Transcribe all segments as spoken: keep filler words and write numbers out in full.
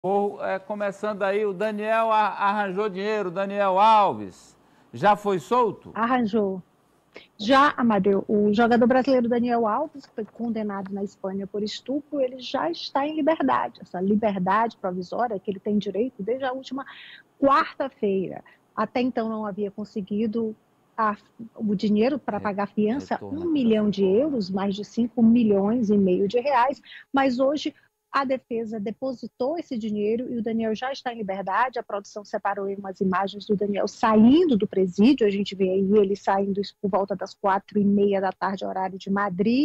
Ou, é, começando aí, o Daniel a- arranjou dinheiro, o Daniel Alves, já foi solto? Arranjou. Já, Amadeu, o jogador brasileiro Daniel Alves, que foi condenado na Espanha por estupro, ele já está em liberdade. Essa liberdade provisória que ele tem direito desde a última quarta-feira. Até então não havia conseguido a, o dinheiro para Re- pagar a fiança, Retorno um aqui da milhão de Socorro. euros, mais de cinco milhões e meio de reais, mas hoje a defesa depositou esse dinheiro e o Daniel já está em liberdade. A produção separou aí umas imagens do Daniel saindo do presídio. A gente vê aí ele saindo por volta das quatro e meia da tarde, horário de Madrid,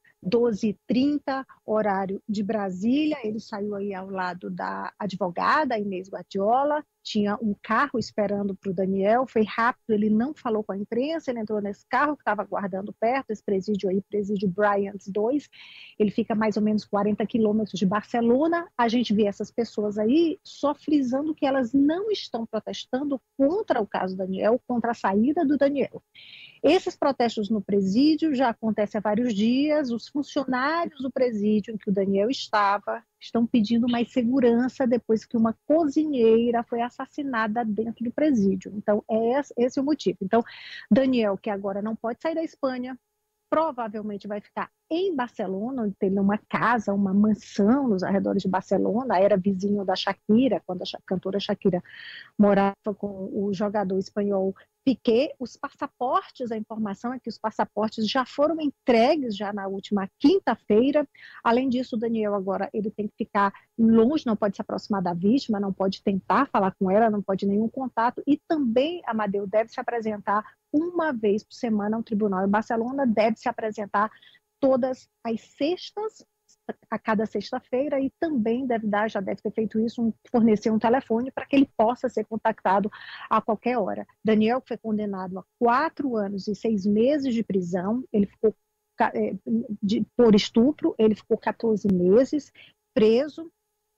doze e trinta, horário de Brasília. Ele saiu aí ao lado da advogada Inês Guardiola, tinha um carro esperando para o Daniel, foi rápido, ele não falou com a imprensa, ele entrou nesse carro que estava aguardando perto, esse presídio aí, presídio Bryant dois, ele fica mais ou menos quarenta quilômetros de Barcelona. A gente vê essas pessoas aí só frisando que elas não estão protestando contra o caso Daniel, contra a saída do Daniel. Esses protestos no presídio já acontecem há vários dias. Os funcionários do presídio em que o Daniel estava estão pedindo mais segurança depois que uma cozinheira foi assassinada dentro do presídio. Então, é esse o motivo. Então, Daniel, que agora não pode sair da Espanha, provavelmente vai ficar em Barcelona, onde tem uma casa, uma mansão nos arredores de Barcelona. Era vizinho da Shakira, quando a cantora Shakira morava com o jogador espanhol Piqué. Os passaportes, a informação é que os passaportes já foram entregues já na última quinta-feira. Além disso, o Daniel agora ele tem que ficar longe, não pode se aproximar da vítima, não pode tentar falar com ela, não pode nenhum contato. E também, Amadeu, deve se apresentar uma vez por semana ao tribunal em Barcelona, deve se apresentar todas as sextas, a cada sexta-feira, e também deve dar, já deve ter feito isso, um, fornecer um telefone para que ele possa ser contactado a qualquer hora. Daniel foi condenado a quatro anos e seis meses de prisão, ele ficou de, por estupro, ele ficou quatorze meses preso.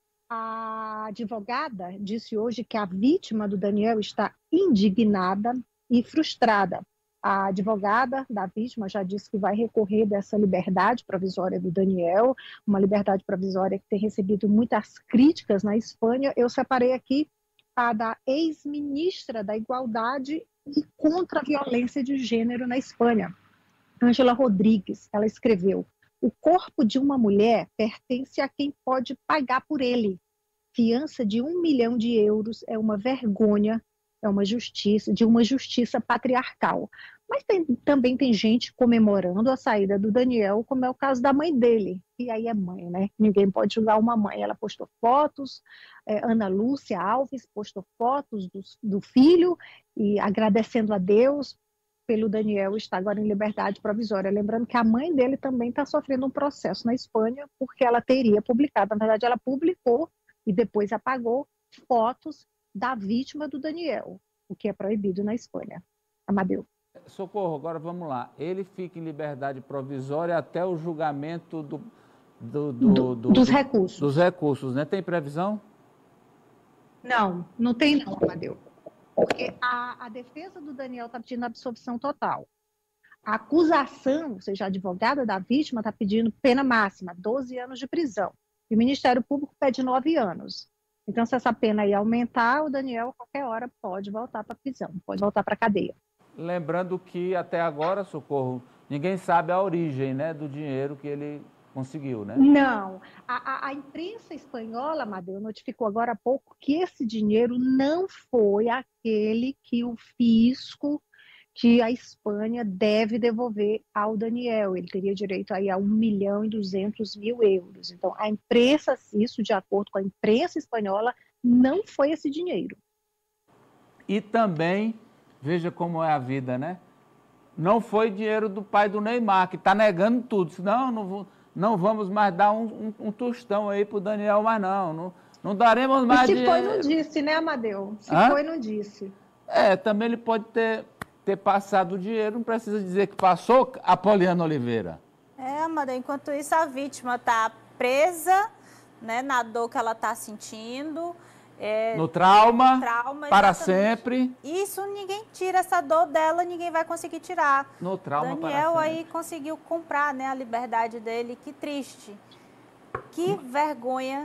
A advogada disse hoje que a vítima do Daniel está indignada e frustrada. A advogada da vítima já disse que vai recorrer dessa liberdade provisória do Daniel, uma liberdade provisória que tem recebido muitas críticas na Espanha. Eu separei aqui a da ex-ministra da Igualdade e contra a violência de gênero na Espanha, Ángela Rodrigues. Ela escreveu: o corpo de uma mulher pertence a quem pode pagar por ele. Fiança de um milhão de euros é uma vergonha, é uma justiça, de uma justiça patriarcal. Mas tem, também tem gente comemorando a saída do Daniel, como é o caso da mãe dele. E aí é mãe, né? Ninguém pode julgar uma mãe. Ela postou fotos, é, Ana Lúcia Alves postou fotos do, do filho e agradecendo a Deus pelo Daniel estar agora em liberdade provisória. Lembrando que a mãe dele também está sofrendo um processo na Espanha, porque ela teria publicado, na verdade ela publicou e depois apagou fotos da vítima do Daniel, o que é proibido na Espanha. Amadeu. Socorro, agora vamos lá. Ele fica em liberdade provisória até o julgamento do, do, do, Do, do, dos do, dos recursos. recursos, né? Tem previsão? Não, não tem não, Amadeu. Porque a, a defesa do Daniel está pedindo absolvição total. A acusação, ou seja, a advogada da vítima está pedindo pena máxima, doze anos de prisão. E o Ministério Público pede nove anos. Então, se essa pena aí aumentar, o Daniel, a qualquer hora, pode voltar para a prisão, pode voltar para a cadeia. Lembrando que até agora, Socorro, ninguém sabe a origem, né, do dinheiro que ele conseguiu, né? Não. A, a, a imprensa espanhola, Amadeu, notificou agora há pouco que esse dinheiro não foi aquele que o fisco, que a Espanha deve devolver ao Daniel. Ele teria direito aí a um milhão e duzentos mil euros. Então, a imprensa, isso de acordo com a imprensa espanhola, não foi esse dinheiro. E também, veja como é a vida, né? Não foi dinheiro do pai do Neymar, que está negando tudo. Não, não, não vamos mais dar um, um, um tostão aí para o Daniel, mas não, não, não daremos mais e se dinheiro. foi, não disse, né, Amadeu? Se Hã? foi, não disse. É, também ele pode ter, ter passado o dinheiro, não precisa dizer que passou, Apoliana Oliveira. É, Amadeu, enquanto isso a vítima está presa, né, na dor que ela está sentindo. É, no trauma, trauma para exatamente. sempre. Isso ninguém tira essa dor dela, ninguém vai conseguir tirar. No trauma Daniel para aí sempre. conseguiu comprar, né, a liberdade dele, que triste. Que vergonha que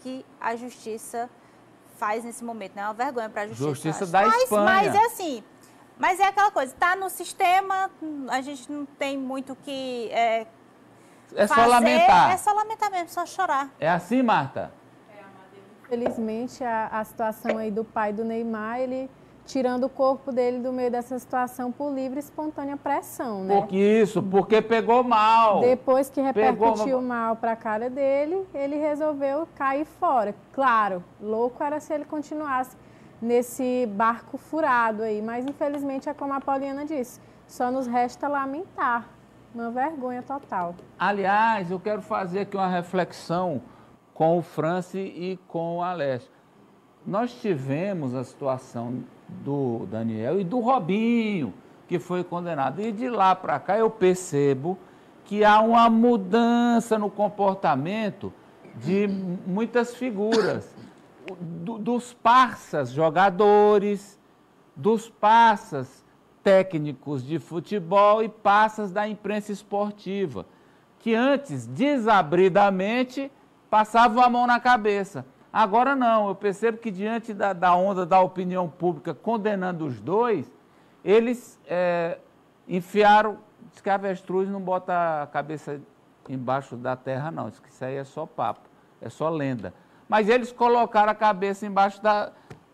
que a justiça faz nesse momento, né? É uma vergonha para a justiça. Justiça da mas, Espanha. Mas é assim, mas é aquela coisa, está no sistema, a gente não tem muito o que é, É fazer, só lamentar. É só lamentar mesmo, só chorar. É assim, Marta? Infelizmente, a, a situação aí do pai do Neymar, ele tirando o corpo dele do meio dessa situação por livre e espontânea pressão, né? Porque isso, porque pegou mal. Depois que repercutiu Pegou... mal para a cara dele, ele resolveu cair fora. Claro, louco era se ele continuasse nesse barco furado aí, mas infelizmente é como a Pauliana disse, só nos resta lamentar. Uma vergonha total. Aliás, eu quero fazer aqui uma reflexão com o Franci e com o Alessio. Nós tivemos a situação do Daniel e do Robinho, que foi condenado. E de lá para cá eu percebo que há uma mudança no comportamento de muitas figuras. Do, dos parças jogadores, dos parças técnicos de futebol e parças da imprensa esportiva, que antes, desabridamente, passavam a mão na cabeça. Agora não, eu percebo que diante da, da onda da opinião pública condenando os dois, eles é, enfiaram, diz que a avestruz não bota a cabeça embaixo da terra não, diz que isso aí é só papo, é só lenda. Mas eles colocaram a cabeça embaixo da,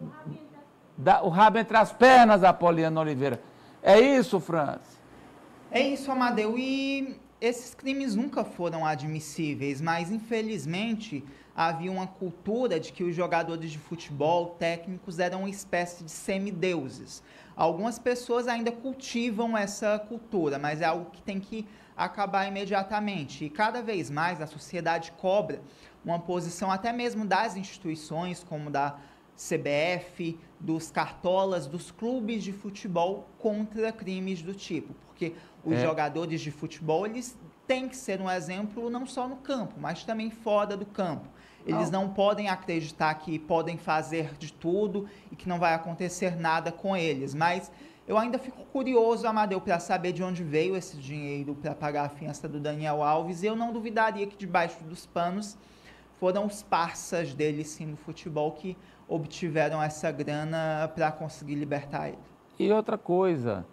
da o rabo entre as pernas, Apoliana Oliveira. É isso, Franci? É isso, Amadeu, e esses crimes nunca foram admissíveis, mas infelizmente havia uma cultura de que os jogadores de futebol técnicos eram uma espécie de semideuses. Algumas pessoas ainda cultivam essa cultura, mas é algo que tem que acabar imediatamente. E cada vez mais a sociedade cobra uma posição até mesmo das instituições, como da C B F, dos cartolas, dos clubes de futebol contra crimes do tipo. Porque os é. jogadores de futebol, eles têm que ser um exemplo não só no campo, mas também fora do campo. Eles não, não podem acreditar que podem fazer de tudo e que não vai acontecer nada com eles. Mas eu ainda fico curioso, Amadeu, para saber de onde veio esse dinheiro para pagar a fiança do Daniel Alves. E eu não duvidaria que debaixo dos panos foram os parças dele, sim, no futebol, que obtiveram essa grana para conseguir libertar ele. E outra coisa,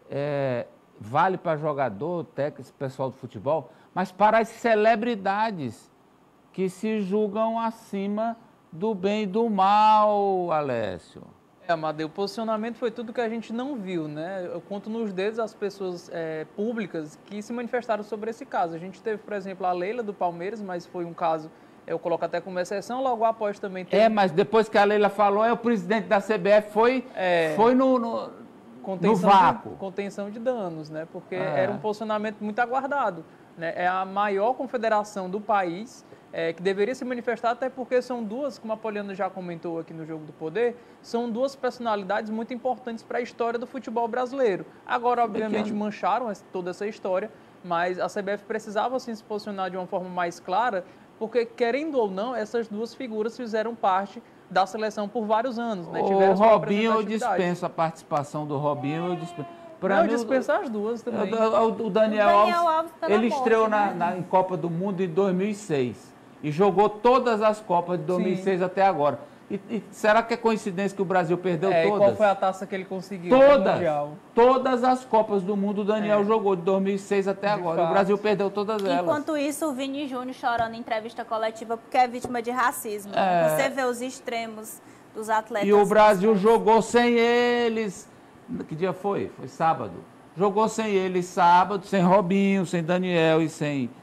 é, vale para jogador, técnico, pessoal do futebol, mas para as celebridades que se julgam acima do bem e do mal, Alessio. É, Amadeu, o posicionamento foi tudo que a gente não viu, né? Eu conto nos dedos as pessoas é, públicas que se manifestaram sobre esse caso. A gente teve, por exemplo, a Leila do Palmeiras, mas foi um caso, eu coloco até como exceção, logo após também teve... É, mas depois que a Leila falou, é o presidente da C B F foi, é, foi no, no, no vácuo. De, contenção de danos, né? Porque é. era um posicionamento muito aguardado, né? É a maior confederação do país, É, que deveria se manifestar, até porque são duas, como a Poliana já comentou aqui no Jogo do Poder, são duas personalidades muito importantes para a história do futebol brasileiro. Agora, obviamente, mancharam toda essa história, mas a C B F precisava assim, se posicionar de uma forma mais clara, porque, querendo ou não, essas duas figuras fizeram parte da seleção por vários anos. Né? O Robinho, eu dispenso a participação do Robinho, eu dispenso. Pra não, mim, dispensa as duas também. O, o, o Daniel, o Daniel Alves, Alves ele morte, estreou né? na, na, em Copa do Mundo em dois mil e seis. E jogou todas as Copas de dois mil e seis Sim. até agora. E, e será que é coincidência que o Brasil perdeu é, todas? E qual foi a taça que ele conseguiu? Todas. Todas as Copas do Mundo o Daniel é. jogou de dois mil e seis até de agora. Fato. O Brasil perdeu todas elas. Enquanto isso, o Vini Júnior chorando em entrevista coletiva porque é vítima de racismo. É. Você vê os extremos dos atletas. E o Brasil jogou sem eles. Que dia foi? Foi sábado. Jogou sem eles sábado, sem Robinho, sem Daniel e sem...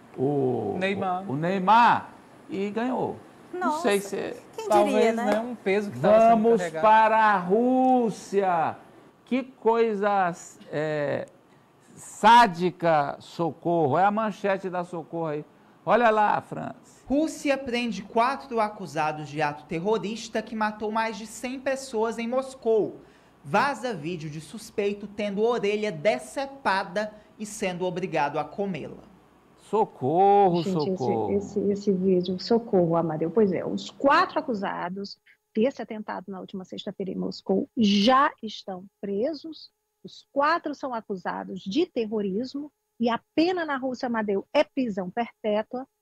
O Neymar. O, o Neymar e ganhou. Nossa, não sei se quem talvez diria, né? né, um peso que vamos para a Rússia. Que coisa é, sádica, Socorro. É a manchete da Socorro aí. Olha lá, França. Rússia prende quatro acusados de ato terrorista que matou mais de cem pessoas em Moscou. Vaza vídeo de suspeito tendo orelha decepada e sendo obrigado a comê-la. Socorro, Gente, socorro. Esse, esse, esse vídeo, socorro, Amadeu. Pois é, os quatro acusados desse atentado na última sexta-feira em Moscou já estão presos. Os quatro são acusados de terrorismo e a pena na Rússia, Amadeu, é prisão perpétua.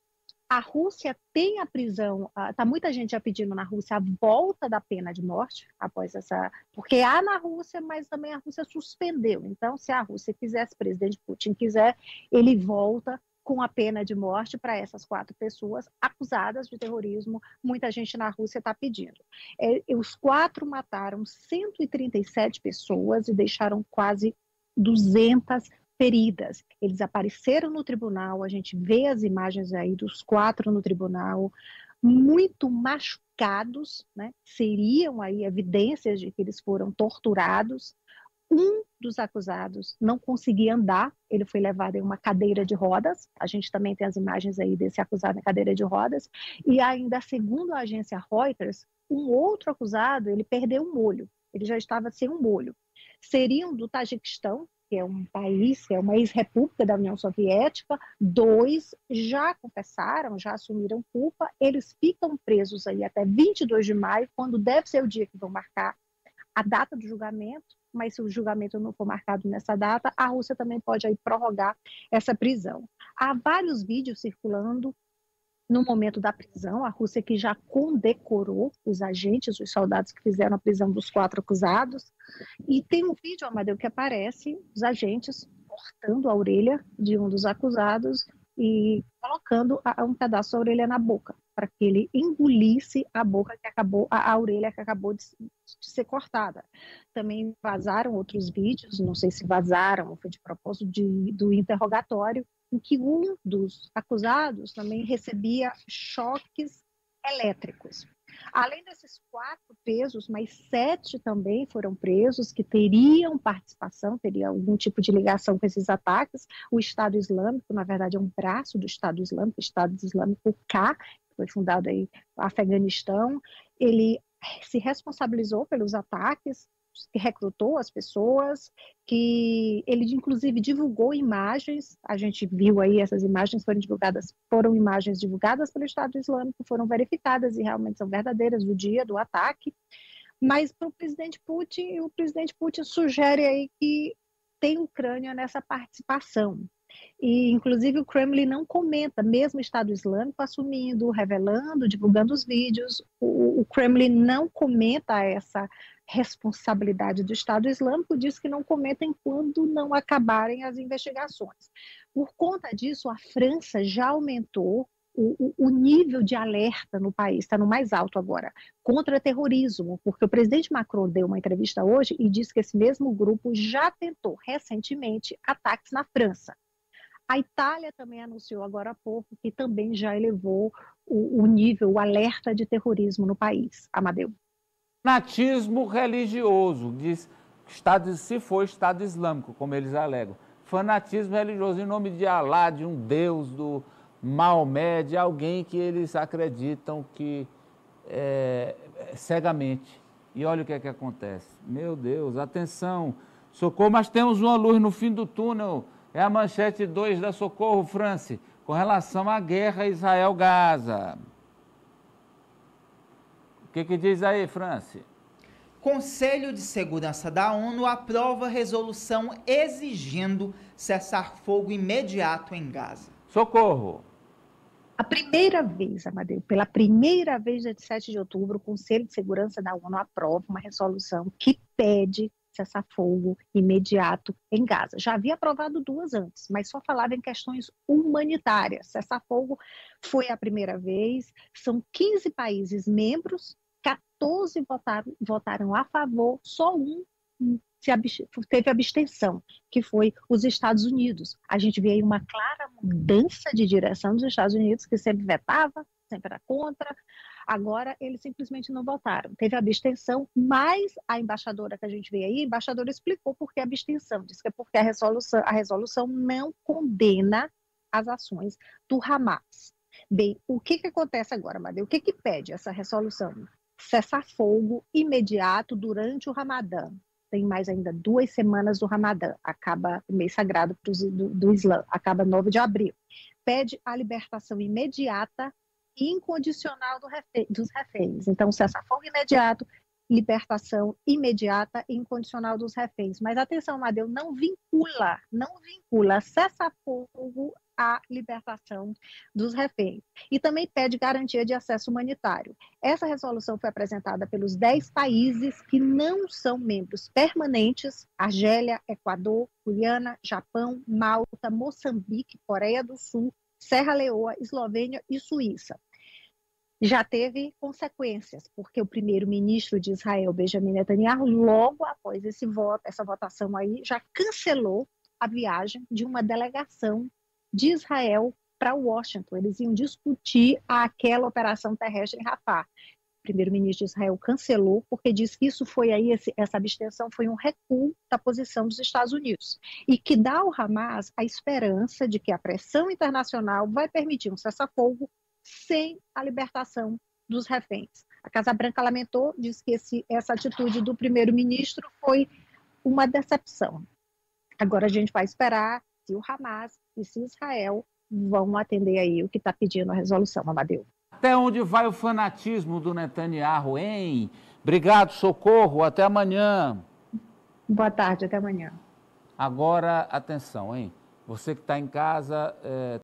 A Rússia tem a prisão, está muita gente já pedindo na Rússia a volta da pena de morte após essa, porque há na Rússia, mas também a Rússia suspendeu. Então, se a Rússia quiser, se o presidente Putin quiser, ele volta com a pena de morte para essas quatro pessoas acusadas de terrorismo. Muita gente na Rússia está pedindo. É, os quatro mataram cento e trinta e sete pessoas e deixaram quase duzentas feridas. Eles apareceram no tribunal, a gente vê as imagens aí dos quatro no tribunal, muito machucados, né? Seriam aí evidências de que eles foram torturados. Um dos acusados não conseguia andar, ele foi levado em uma cadeira de rodas, a gente também tem as imagens aí desse acusado na cadeira de rodas, e ainda segundo a agência Reuters, um outro acusado, ele perdeu um olho, ele já estava sem um olho. Seriam do Tajiquistão, que é um país, que é uma ex-república da União Soviética, dois já confessaram, já assumiram culpa, eles ficam presos aí até vinte e dois de maio, quando deve ser o dia que vão marcar a data do julgamento, mas se o julgamento não for marcado nessa data, a Rússia também pode aí prorrogar essa prisão. Há vários vídeos circulando no momento da prisão, a Rússia que já condecorou os agentes, os soldados que fizeram a prisão dos quatro acusados, e tem um vídeo, Amadeu, que aparece os agentes cortando a orelha de um dos acusados e colocando a, um pedaço da orelha na boca, para que ele engolisse a boca que acabou, a, a orelha que acabou de, de ser cortada. Também vazaram outros vídeos, não sei se vazaram, foi de propósito de, do interrogatório, em que um dos acusados também recebia choques elétricos. Além desses quatro presos, mais sete também foram presos que teriam participação, teriam algum tipo de ligação com esses ataques. O Estado Islâmico, na verdade, é um braço do Estado Islâmico, o Estado Islâmico K, que foi fundado aí no Afeganistão, ele se responsabilizou pelos ataques, que recrutou as pessoas, que ele inclusive divulgou imagens, a gente viu aí, essas imagens foram divulgadas, foram imagens divulgadas pelo Estado Islâmico, foram verificadas e realmente são verdadeiras do dia do ataque, mas para o presidente Putin, o presidente Putin sugere aí que tem Ucrânia nessa participação. E, inclusive, o Kremlin não comenta, mesmo o Estado Islâmico assumindo, revelando, divulgando os vídeos, o, o Kremlin não comenta essa responsabilidade do Estado Islâmico, diz que não comenta enquanto não acabarem as investigações. Por conta disso, a França já aumentou o, o, o nível de alerta no país, está no mais alto agora, contra terrorismo, porque o presidente Macron deu uma entrevista hoje e disse que esse mesmo grupo já tentou recentemente ataques na França. A Itália também anunciou agora há pouco que também já elevou o, o nível, o alerta de terrorismo no país. Amadeu. Fanatismo religioso, diz Estado, se for Estado Islâmico, como eles alegam. Fanatismo religioso em nome de Alá, de um Deus, do Maomé, de alguém que eles acreditam que é, cegamente. E olha o que é que acontece. Meu Deus, atenção, socorro, mas temos uma luz no fim do túnel. É a manchete dois da Socorro, France, com relação à guerra Israel-Gaza. O que, que diz aí, France? Conselho de Segurança da ONU aprova resolução exigindo cessar-fogo imediato em Gaza. Socorro. A primeira vez, Amadeu, pela primeira vez, dia sete de outubro, o Conselho de Segurança da ONU aprova uma resolução que pede cessar-fogo imediato em Gaza. Já havia aprovado duas antes, mas só falava em questões humanitárias. Cessar-fogo foi a primeira vez, são quinze países membros, quatorze votaram, votaram a favor, só um se abst... teve abstenção, que foi os Estados Unidos. A gente vê aí uma clara mudança de direção dos Estados Unidos, que sempre vetava, sempre era contra. Agora, eles simplesmente não votaram. Teve abstenção, mas a embaixadora que a gente vê aí, a embaixadora explicou por que a abstenção. Diz que é porque a resolução, a resolução não condena as ações do Hamas. Bem, o que, que acontece agora, Amadeu? O que, que pede essa resolução? Cessar-fogo imediato durante o Ramadã. Tem mais ainda duas semanas do Ramadã. Acaba o mês sagrado do, do Islã. Acaba nove de abril. Pede a libertação imediata incondicional do refe... dos reféns. Então, cessar-fogo imediato, libertação imediata e incondicional dos reféns. Mas atenção, Amadeu, não vincula, não vincula cessar-fogo a libertação dos reféns. E também pede garantia de acesso humanitário. Essa resolução foi apresentada pelos dez países que não são membros permanentes: Argélia, Equador, Guiana, Japão, Malta, Moçambique, Coreia do Sul, Serra Leoa, Eslovênia e Suíça. Já teve consequências, porque o primeiro-ministro de Israel, Benjamin Netanyahu, logo após esse voto, essa votação aí, já cancelou a viagem de uma delegação de Israel para Washington. Eles iam discutir aquela operação terrestre em Rafah. O primeiro-ministro de Israel cancelou, porque disse que isso foi aí, esse, essa abstenção foi um recuo da posição dos Estados Unidos, e que dá ao Hamas a esperança de que a pressão internacional vai permitir um cessar-fogo sem a libertação dos reféns. A Casa Branca lamentou, diz que esse, essa atitude do primeiro-ministro foi uma decepção. Agora a gente vai esperar se o Hamas e se Israel vão atender aí o que está pedindo a resolução, Amadeu. Até onde vai o fanatismo do Netanyahu, hein? Obrigado, Socorro, até amanhã. Boa tarde, até amanhã. Agora, atenção, hein? Você que está em casa... É...